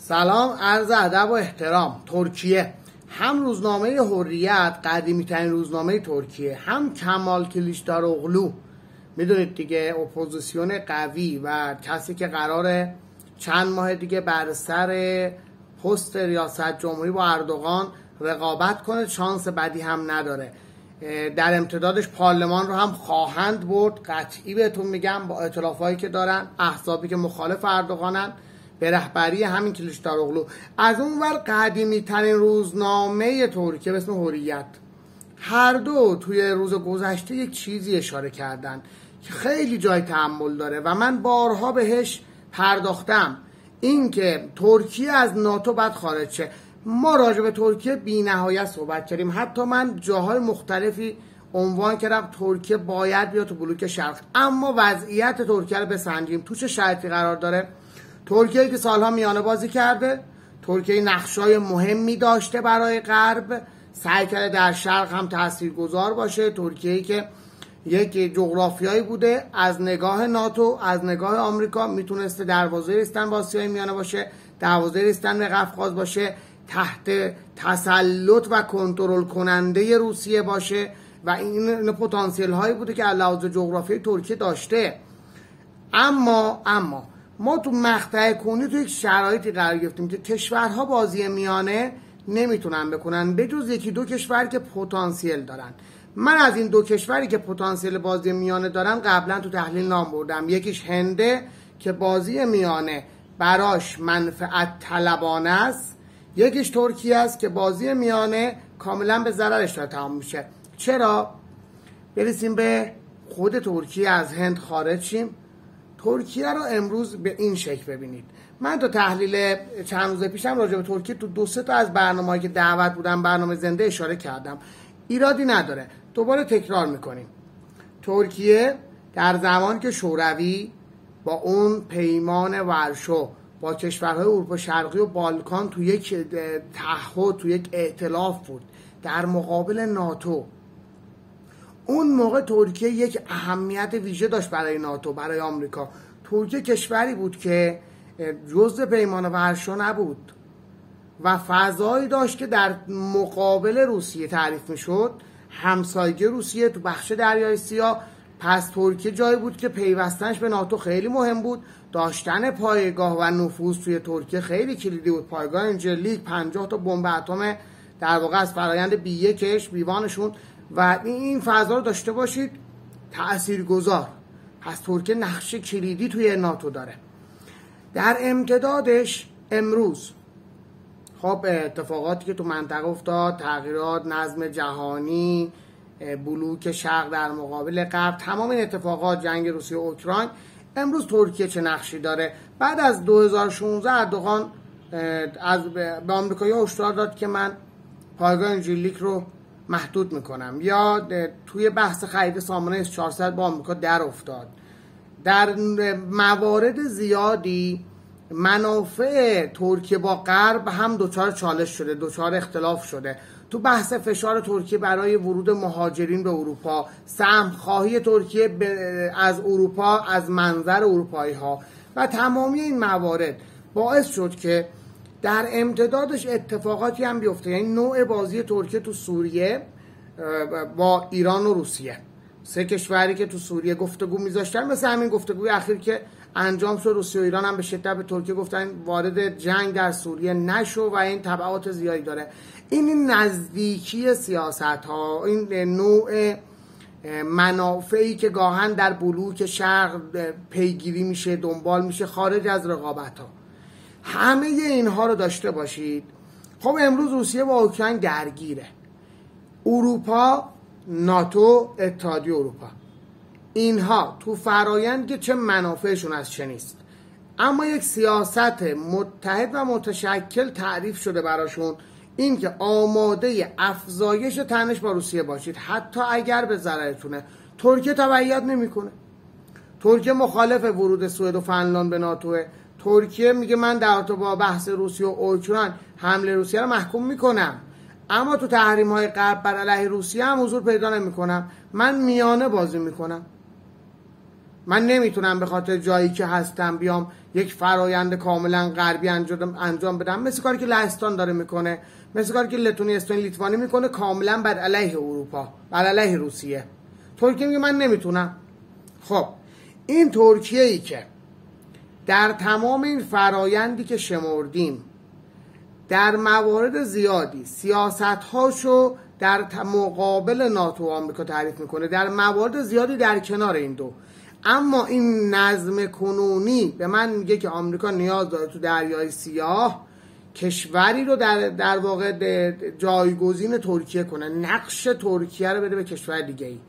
سلام، عرض ادب و احترام. ترکیه هم روزنامه حریت، قدیمی ترین روزنامه ترکیه، هم کمال کلیچداروغلو، میدونید دیگه، اپوزیسیون قوی و کسی که قراره چند ماه دیگه بر سر پست ریاست جمهوری با اردوغان رقابت کنه، شانس بدی هم نداره. در امتدادش پارلمان رو هم خواهند برد، قطعی بهتون میگم، با ائتلافایی که دارن، احزابی که مخالف اردوغانن به رهبری همین کلیچداروغلو. از اون ور قدیمی ترین روزنامه ترکیه به اسم حریت، هر دو توی روز گذشته یک چیزی اشاره کردن که خیلی جای تأمل داره و من بارها بهش پرداختم، این که ترکیه از ناتو باید خارج شه. ما راجع به ترکیه بی نهایت صحبت کردیم، حتی من جاهای مختلفی عنوان کردم ترکیه باید بیاد تو بلوک شرق. اما وضعیت ترکیه رو بسنجیم، تو چه شرایطی قرار داره. ترکیه که سالها میانه بازی کرده، ترکیه نقشای مهمی داشته برای غرب، سعی کرده در شرق هم تاثیرگذار باشه. ترکیه که یک جغرافیایی بوده از نگاه ناتو، از نگاه آمریکا، میتونسته دروازه رسیدن با آسیای میانه باشه، دروازه رسیدن به قفقاز باشه، تحت تسلط و کنترل کننده روسیه باشه و این پتانسیل هایی بوده که علاوه جغرافیای ترکیه داشته. اما ما تو مقطع کنونی تو یک شرایطی قرار گرفتیم که کشورها بازی میانه نمیتونن بکنن به جز یکی دو کشور که پتانسیل دارن. من از این دو کشوری که پتانسیل بازی میانه دارن قبلا تو تحلیل نام بردم. یکیش هنده که بازی میانه براش منفعت طلبانه است، یکیش ترکیه است که بازی میانه کاملا به ضررش داره تمام میشه. چرا؟ برسیم به خود ترکیه، از هند خارج شیم. ترکیه رو امروز به این شکل ببینید. من تو تحلیل چند روز پیشم راجع به ترکیه تو 2-3 تا از برنامه‌هایی که دعوت بودم، برنامه زنده، اشاره کردم. ایرادی نداره، دوباره تکرار میکنیم. ترکیه در زمانی که شوروی با اون پیمان ورشو با کشورهای اروپا شرقی و بالکان تو یک تعهد، تو یک ائتلاف بود در مقابل ناتو، اون موقع ترکیه یک اهمیت ویژه داشت برای ناتو، برای آمریکا. ترکیه کشوری بود که جزء پیمان ورشو نبود و فضایی داشت که در مقابل روسیه تعریف میشد، همسایگی روسیه تو بخش دریای سیاه. پس ترکیه جایی بود که پیوستنش به ناتو خیلی مهم بود. داشتن پایگاه و نفوذ توی ترکیه خیلی کلیدی بود. پایگاه انجلیک، 50 تا بمب اتم در واقع از فرآیند B1 بیوانشون، و این فضا رو داشته باشید تاثیرگذار. پس ترکیه نقش کلیدی توی ناتو داره. در امتدادش امروز خب اتفاقاتی که تو منطقه افتاد، تغییرات، نظم جهانی، بلوک شرق در مقابل غرب، تمام این اتفاقات، جنگ روسیه و اوکراین، امروز ترکیه چه نقشی داره؟ بعد از 2016 اردوغان به آمریکایی‌ها هشدار داد که من پایگاه انجلیک رو محدود میکنم، یا توی بحث خرید سامانه S400 با آمریکا در افتاد. در موارد زیادی منافع ترکیه با غرب هم دچار چالش شده، دچار اختلاف شده. تو بحث فشار ترکیه برای ورود مهاجرین به اروپا، سهم‌خواهی ترکیه از اروپا از منظر اروپایی ها و تمامی این موارد باعث شد که در امتدادش اتفاقاتی هم بیفته. یعنی نوع بازی ترکیه تو سوریه با ایران و روسیه، 3 کشوری که تو سوریه گفتگو میذاشتن، مثل همین گفتگوی اخیر که انجام شد، روسیه و ایران هم به شدت به ترکیه گفتن وارد جنگ در سوریه نشو و این تبعات زیادی داره. این نزدیکی سیاست ها، این نوع منافعی که گاهن در بلوک شرق پیگیری میشه، دنبال میشه، خارج از رقابت ها، همه اینها رو داشته باشید. خب امروز روسیه با اوکراین درگیره، اروپا، ناتو، اتحادیه اروپا، اینها تو فرایند که چه منافعشون از چه نیست، اما یک سیاست متحد و متشکل تعریف شده براشون، این که آماده افزایش تنش با روسیه باشید حتی اگر به ضررتونه. ترکیه تبعیت نمیکنه، ترکیه مخالف ورود سوئد و فنلاند به ناتوه. ترکیه میگه من در رابطه با بحث روسیه و اوکراین حمله روسیه رو محکوم میکنم، اما تو تحریم های غرب بر علیه روسیه هم حضور پیدا نمیکنم، من میانه بازی میکنم. من نمیتونم به خاطر جایی که هستم بیام یک فرایند کاملا غربی انجام بدم، مثل کاری که لهستان داره میکنه، مثل کاری که لتونی، استونی، لیتوانی میکنه، کاملا بر علیه اروپا، بر علیه روسیه. ترکیه میگه من نمیتونم. خب این ترکیه ای که در تمام این فرایندی که شمردیم در موارد زیادی سیاست‌هاشو در مقابل ناتو و آمریکا تعریف میکنه، در موارد زیادی در کنار این دو، اما این نظم کنونی به من میگه که آمریکا نیاز داره تو دریای سیاه کشوری رو در واقع جایگزین ترکیه کنه، نقش ترکیه رو بده به کشور دیگه ای.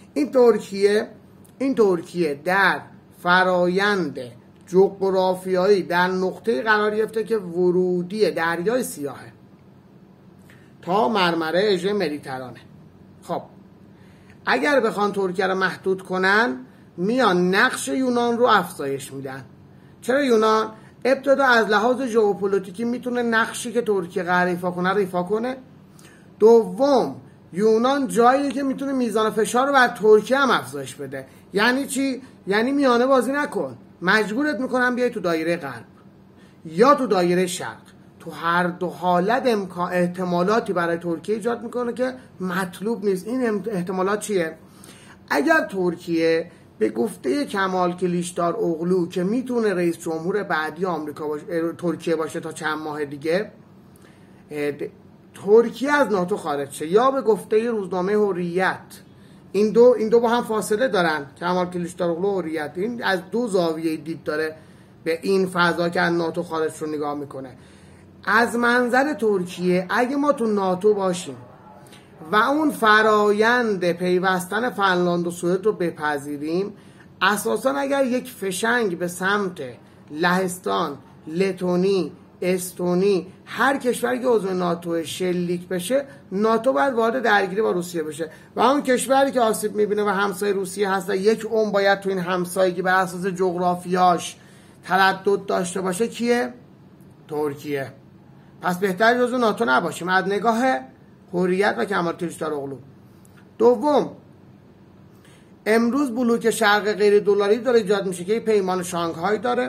این ترکیه در فرایند جغرافیایی در نقطه قرار گرفته که ورودی دریای سیاهه تا مرمره اژه مدیترانه. خب اگر بخوان ترکیه رو محدود کنن میان نقش یونان رو افزایش میدن. چرا یونان؟ ابتدا از لحاظ ژئوپلیتیکی میتونه نقشی که ترکیه قراره ایفا کنه رو ایفا کنه. دوم، یونان جایی که میتونه میزان فشار رو بر ترکیه هم افزایش بده. یعنی چی؟ یعنی میانه بازی نکن، مجبورت میکنم بیای تو دایره غرب یا تو دایره شرق. تو هر دو حالت احتمالاتی برای ترکیه ایجاد میکنه که مطلوب نیست. این احتمالات چیه؟ اگر ترکیه به گفته کمال کلیچداروغلو که میتونه رئیس جمهور بعدی آمریکا ترکیه باشه تا چند ماه دیگه، ترکیه از ناتو خارج شه، یا به گفته روزنامه حریت، این دو با هم فاصله دارن، کمال کلیچداروغلو و حریت، این از دو زاویه دید داره به این فضا که از ناتو خارج رو نگاه میکنه. از منظر ترکیه اگه ما تو ناتو باشیم و اون فرایند پیوستن فنلاند و سوئد رو بپذیریم، اساسا اگر یک فشنگ به سمت لهستان، لتونی، استونی، هر کشوری که عضو ناتو شلیک بشه، ناتو باید وارد درگیری با روسیه بشه و اون کشوری که آسیب میبینه و همسایه روسیه هست و یک عمر باید تو این همسایگی بر اساس جغرافیاش تردد داشته باشه کیه؟ ترکیه. پس بهتر جزو ناتو نباشیم از نگاه حریت و کمال کلیچداروغلو. دوم، امروز بلوک شرق غیر دلاری داره ایجاد میشه که پیمان شانگهای داره،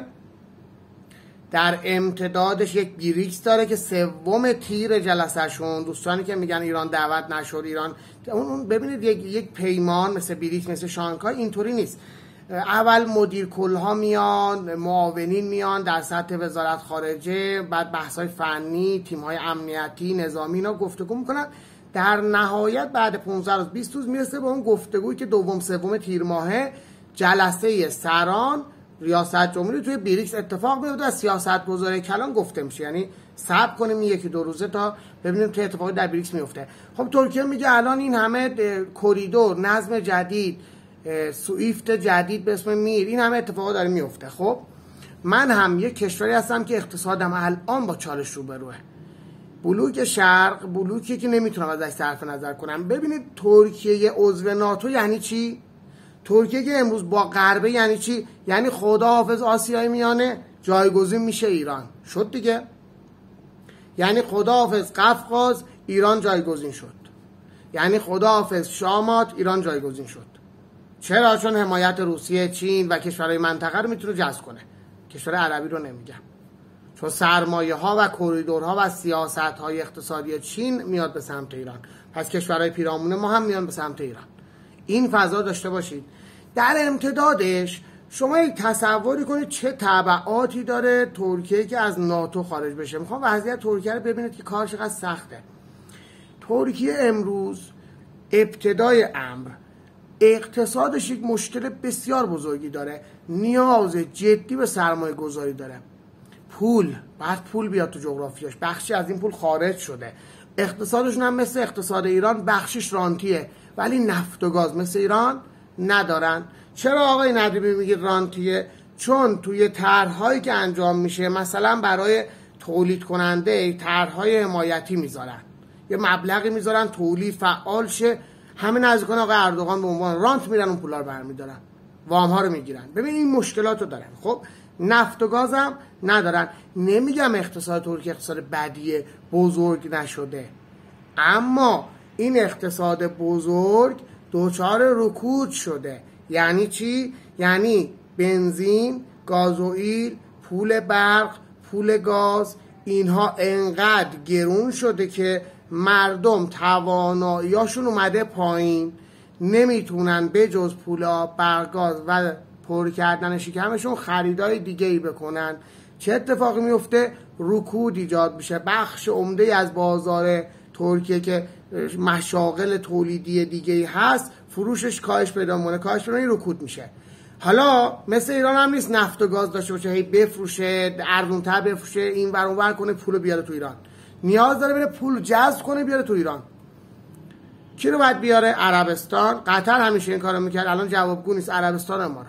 در امتدادش یک بریکس داره که سوم تیر جلسه شون. دوستانی که میگن ایران دعوت نشد، ایران اون ببینید یک پیمان مثل بریکس مثل شانگهای اینطوری نیست. اول مدیر کلها میان، معاونین میان در سطح وزارت خارجه، بعد بحث‌های فنی، تیم‌های امنیتی، نظامی اینا گفتگو میکنن، در نهایت بعد 15 روز 20 روز میرسه به اون گفتگویی که دوم سوم تیر ماهه جلسه سران ریاست جمهوری توی بریکس اتفاق میفته. از سیاست‌گذاری کلان گفته میشه، یعنی صبر کنیم یکی دو روزه تا ببینیم چه اتفاقی در بریکس میفته. خب ترکیه میگه الان این همه کریدور، نظم جدید، سویفت جدید به اسم میر، این همه اتفاقا داره میفته. خب من هم یک کشوری هستم که اقتصادم الان با چالش روبروه. بلوک شرق بلوکی که نمیتونم ازش صرف نظر کنم. ببینید ترکیه عضو ناتو یعنی چی؟ ترکیه که امروز با غربه یعنی چی؟ یعنی خداحافظ آسیای میانه جایگزین میشه ایران. شد دیگه. یعنی خداحافظ قفقاز، ایران جایگزین شد. یعنی خداحافظ شامات، ایران جایگزین شد. چرا؟ چون حمایت روسیه، چین و کشورهای منطقه رو میتونه جذب کنه. کشور عربی رو نمیگم. چون سرمایه ها و کریدورها و سیاست های اقتصادی چین میاد به سمت ایران، پس کشورهای پیرامون ما هم میان به سمت ایران. این فضا داشته باشید. در امتدادش شما یک تصوری کنید چه تبعاتی داره ترکیه که از ناتو خارج بشه. میخوام وضعیت ترکیه رو ببینید که کارش چقدر سخته. ترکیه امروز ابتدای امر اقتصادش یک مشکل بسیار بزرگی داره، نیاز جدی به سرمایه گذاری داره. بعد پول بیاد تو جغرافیاش، بخشی از این پول خارج شده. اقتصادشون هم مثل اقتصاد ایران بخشش رانتیه، ولی نفت و گاز مثل ایران ندارن. چرا آقای ندیمی میگه رانتیه؟ چون توی طرح‌هایی که انجام میشه، مثلا برای تولید کننده طرح‌های حمایتی میذارن، یه مبلغی میذارن تولید فعال شه، همه نزدیکان آقای اردوغان به عنوان رانت میرن اون پولا رو برمیدارن، وام ها رو میگیرن. ببین این مشکلات رو دارن. خب نفت و گاز هم ندارن. نمیگم اقتصاد ترکیه اقتصاد بدیه، بزرگ نشده، اما این اقتصاد بزرگ دوچار رکود شده. یعنی چی؟ یعنی بنزین، گازوئیل، پول برق، پول گاز، اینها انقدر گرون شده که مردم تواناییاشون اومده پایین، نمیتونن به جز پول آب، برق، گاز و پر کردن شکمشون خریدای دیگه ای بکنن. چه اتفاقی میفته؟ رکود ایجاد میشه. بخش عمده از بازار ترکیه که مشاغل تولیدی دیگه ای هست، فروشش کاهش پیدا میکنه، این رکود میشه. حالا مثل ایران هم نیست نفت و گاز داشته باشه، هی بفروشه، ارزون‌تر بفروشه، این ور اون ور کنه، پول بیاره تو ایران. نیاز داره بره پول جذب کنه بیاره تو ایران. کی رو باید بیاره؟ عربستان. قطر همیشه این کارو میکرد، الان جوابگو نیست. عربستان و امارات.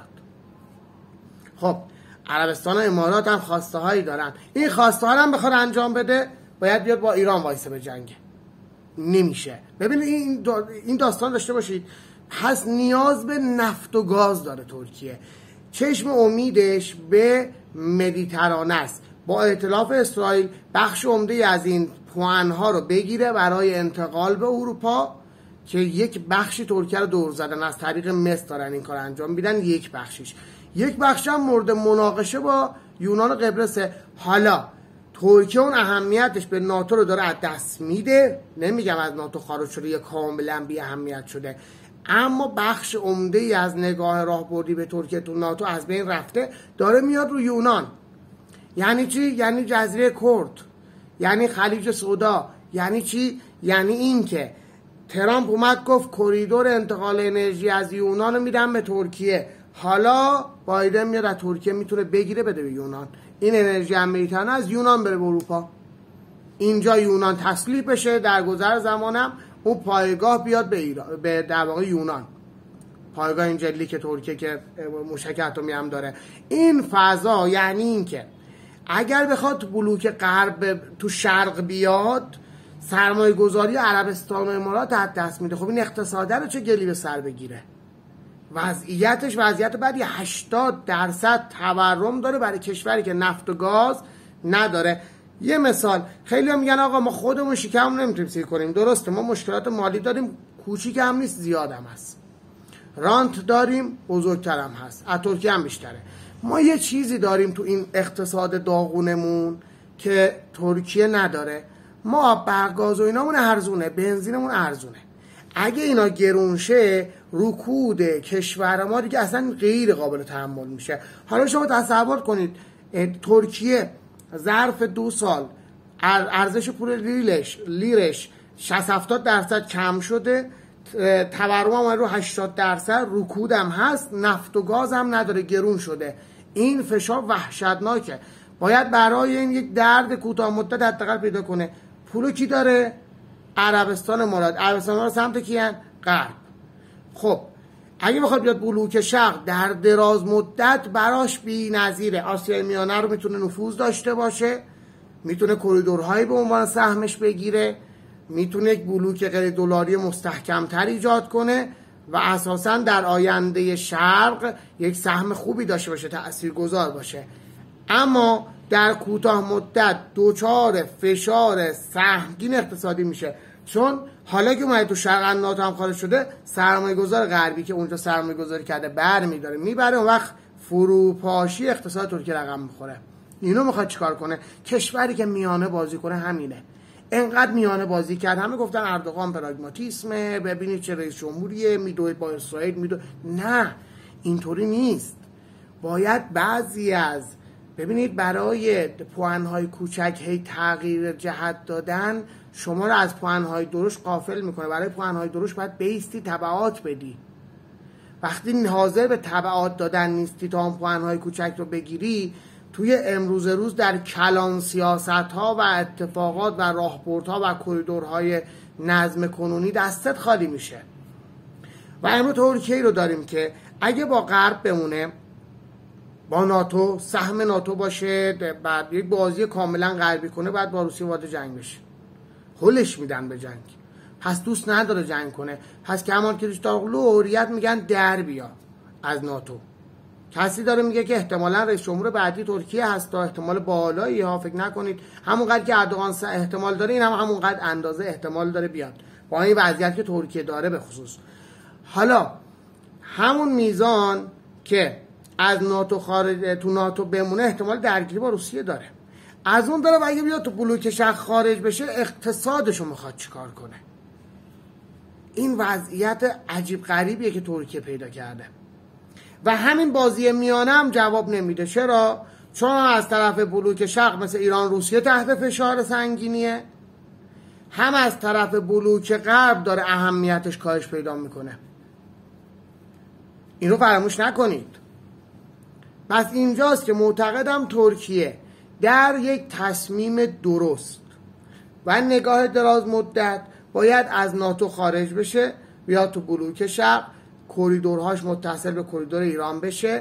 خب عربستان و امارات هم خواسته هایی دارن، این خواسته ها هم بخواد انجام بده باید بیاد با ایران وایسه به جنگ. نمیشه. ببینید این داستان داشته باشید. پس نیاز به نفت و گاز داره ترکیه. چشم امیدش به مدیترانه است. با ائتلاف اسرائیل بخش عمده از این پوانها رو بگیره برای انتقال به اروپا، که یک بخشی ترکیه رو دور زدن، از طریق مصر دارن این کار انجام میدن. یک بخش هم مورد مناقشه با یونان و قبرسه. حالا ترکیه اون اهمیتش به ناتو رو داره از دست میده، نمیگم از ناتو خارج شده یا کاملا بی اهمیت شده، اما بخش عمده ای از نگاه راهبردی به ترکیه تو ناتو از بین رفته، داره میاد رو یونان. یعنی چی؟ یعنی جزیره کرد، یعنی خلیج سودا. یعنی چی؟ یعنی این که ترامپ اومد گفت کریدور انتقال انرژی از یونان رو میدن به ترکیه. حالا بایدن میاد از ترکیه میتونه بگیره بده به یونان، این انرژی مدیترانه از یونان بره به اروپا، اینجا یونان تسلیح بشه، در گذر زمانم اون پایگاه بیاد به ایران، به در واقع یونان، پایگاه این جلی که ترکیه که موشک اتمی هم داره. این فضا یعنی این که اگر بخواد بلوک غرب تو شرق بیاد، سرمایه گذاری عربستان و امارات از دست میده. خب این اقتصاده رو چه گلی به سر بگیره؟ وضعیتش وضعیت بدی. 80% تورم داره برای کشوری که نفت و گاز نداره. یه مثال، خیلی هم میگن آقا ما خودمون شکم نمیتونیم سیر کنیم. درسته، ما مشکلات مالی داریم، کوچیک هم نیست، زیاد هم هست. رانت داریم، بزرگتر هم هست، از ترکیه هم بیشتره. ما یه چیزی داریم تو این اقتصاد داغونمون که ترکیه نداره. ما برق، گاز و اینامون ارزونه، بنزینمون ارزونه. اگه اینا گرون شه، رکود کشور ما دیگه اصلا غیر قابل تحمل میشه. حالا شما تصور کنید ترکیه ظرف 2 سال ارزش پول لیرش 60-70% کم شده، تورم هم رو 80%، رکود هم هست، نفت و گاز هم نداره، گرون شده. این فشار وحشتناکه. باید برای این یک درد کوتاه مدت حداقل پیدا کنه. پولو کی داره؟ عربستان مراد. عربستان مراد سمت کیان؟ غرب. خب اگه بخواد بیاد بلوک شرق، در دراز مدت براش بی‌نظیره. آسیای میانه رو میتونه نفوذ داشته باشه، میتونه کریدورهایی به عنوان سهمش بگیره، میتونه یک بلوک غیر دلاری مستحکم‌تر ایجاد کنه و اساساً در آینده شرق یک سهم خوبی داشته باشه، تاثیرگذار باشه. اما در کوتاه مدت دوچار فشار سهمگین اقتصادی میشه، چون حالا که اومده تو شرق ناتو هم خارج شده، سرمایه‌گذار غربی که اونجا سرمایه‌گذاری کرده برمی‌داره میبره، اون وقت فروپاشی اقتصاد ترکیه رقم میخوره. اینو میخواد چیکار کنه؟ کشوری که میانه بازی کنه همینه. انقدر میانه بازی کرد، همه گفتن اردوغان پراگماتیسمه، ببینید چه رئیس جمهوریه، میدوه با اسرائیل نه، اینطوری نیست. باید بعضی از ببینید برای پوانهای کوچک هی تغییر جهت دادن شما رو از پوانهای درشت غافل میکنه. برای پوانهای درشت باید بیستی تبعات بدی. وقتی حاضر به تبعات دادن نیستی تا اون پوانهای کوچک رو بگیری، توی امروز روز در کلان سیاست ها و اتفاقات و راهبردها و کریدورهای نظم کنونی دستت خالی میشه. و امروز ترکیه رو داریم که اگه با غرب بمونه، با ناتو، سهم ناتو باشه، بعد یک بازی کاملا غربی کنه، بعد با روسیه وارد جنگ بشه، هلش میدن به جنگ. پس دوست نداره جنگ کنه. پس کمال کلیچداروغلو و حریت میگن در بیا از ناتو. کسی داره میگه که احتمالاً رئیس جمهور بعدی ترکیه هست، تا احتمال بالایی ها، فکر نکنید همونقدر که اردوغان احتمال داره، این هم همونقدر اندازه احتمال داره بیاد با این وضعیت که ترکیه داره به خصوص. حالا همون میزان که از ناتو خارج تو ناتو بمونه احتمال درگیری با روسیه داره. از اون طرف اگه بیاد تو بلوک شرق خارج بشه اقتصادشو میخواد چیکار کنه. این وضعیت عجیب غریبیه که ترکیه پیدا کرده و همین بازی میانه هم جواب نمیده. چرا؟ چون از طرف بلوک شرق مثل ایران روسیه تحت فشار سنگینیه، هم از طرف بلوک غرب داره اهمیتش کاهش پیدا میکنه. اینو فراموش نکنید. پس اینجاست که معتقدم ترکیه در یک تصمیم درست و نگاه دراز مدت باید از ناتو خارج بشه، بیاد تو بلوک شرق، کریدورهاش متصل به کریدور ایران بشه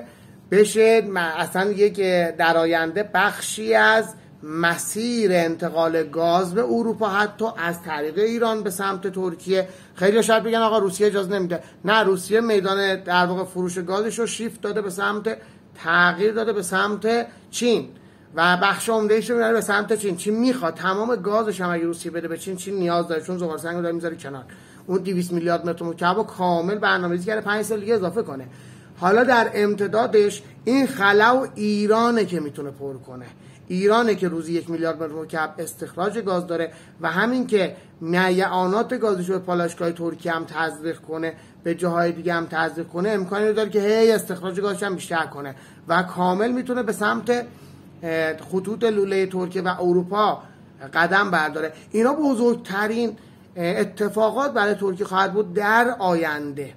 اصلا یک در آینده بخشی از مسیر انتقال گاز به اروپا حتی از طریق ایران به سمت ترکیه. خیلی شاید بگن آقا روسیه اجازه نمیده. نه، روسیه میدان در واقع فروش گازش رو شیفت داده به سمت، تغییر داده به سمت چین و بخش عمده‌ایش رو میاره به سمت چین. چین میخواد تمام گازش هم اگه روسیه بده به چین نیاز داره، چون زغال سنگ رو داره میذاره کنار. اون 200 میلیارد متر مکعب کامل برنامه‌ریزی کرده 5 سال دیگه اضافه کنه. حالا در امتدادش این خلا ایرانه که میتونه پر کنه. ایرانه که روزی 1 میلیارد متر مکعب استخراج گاز داره و همین که میعانات گازش رو به پالایشگاه ترکیه هم تزریق کنه، به جاهای دیگه هم تزریق کنه، امکانی داره که هی استخراج گازش هم بیشتر کنه و کامل میتونه به سمت خطوط لوله ترکیه و اروپا قدم برداره. اینا بزرگترین اتفاقات برای ترکیه خواهد بود در آینده.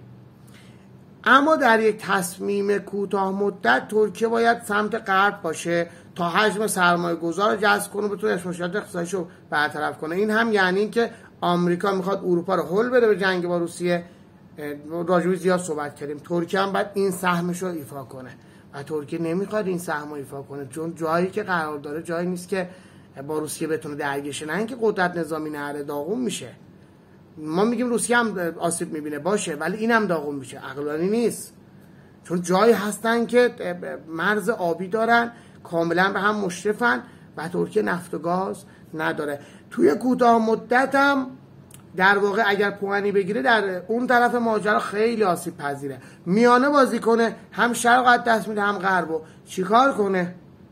اما در یک تصمیم کوتاه مدت ترکیه باید سمت غرب باشه تا حجم سرمایه گذار رو جذب کنه و بتونه مشکلات اقتصادیش رو برطرف کنه. این هم یعنی که آمریکا میخواد اروپا رو هل بده به جنگ با روسیه. راجعش زیاد صحبت کردیم. ترکیه هم باید این سهمش رو ایفا کنه و ترکیه نمیخواد این سهم رو ایفا کنه، چون جایی که قرار داره جایی نیست که با روسیه بتونه درگیر شه. نه اینکه قدرت نظامی نره، داغون میشه. ما میگیم روسیه هم آسیب میبینه، باشه، ولی اینم داغون میشه. عقلانی نیست، چون جایی هستن که مرز آبی دارن، کاملا به هم مشرفن و ترکیه نفت و گاز نداره. توی کوتاه مدت هم در واقع اگر پوانی بگیره در اون طرف ماجرا خیلی آسیب پذیره. میانه بازی کنه، هم شرق از دست میده هم غربو. چیکار کنه؟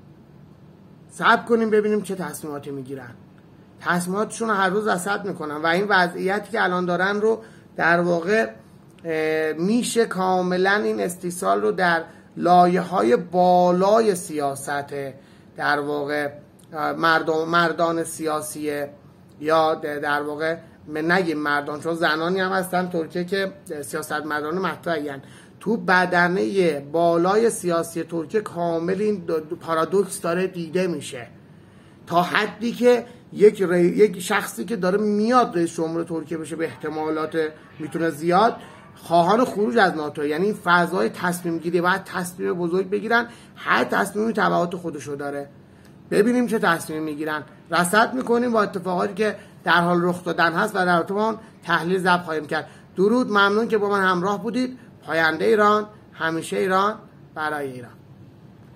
صبر کنیم ببینیم چه تصمیماتی میگیرن. تصمیماتشون رو هر روز رصد میکنن و این وضعیتی که الان دارن رو در واقع میشه کاملا این استیصال رو در لایه‌های بالای سیاست در واقع مردان سیاسیه، یا در واقع نگیم مردان، چون زنانی هم هستن ترکیه که سیاستمداران مطرحن. تو بدنه بالای سیاسی ترکیه کامل این پارادوکس داره دیده میشه، تا حدی که یک شخصی که داره میاد رئیس جمهور ترکیه بشه به احتمالات میتونه زیاد، خواهان خروج از ناتو، یعنی فضای تصمیم گیری باید تصمیم بزرگ بگیرن، هر تصمیمی تبعات خودشو داره. ببینیم چه تصمیم میگیرن، رصد میکنیم با اتفاقاتی که در حال رخ دادن هست و در ارتباط تحلیل ضبط خواهیم کرد. درود، ممنون که با من همراه بودید. پاینده ایران، همیشه ایران، برای ایران.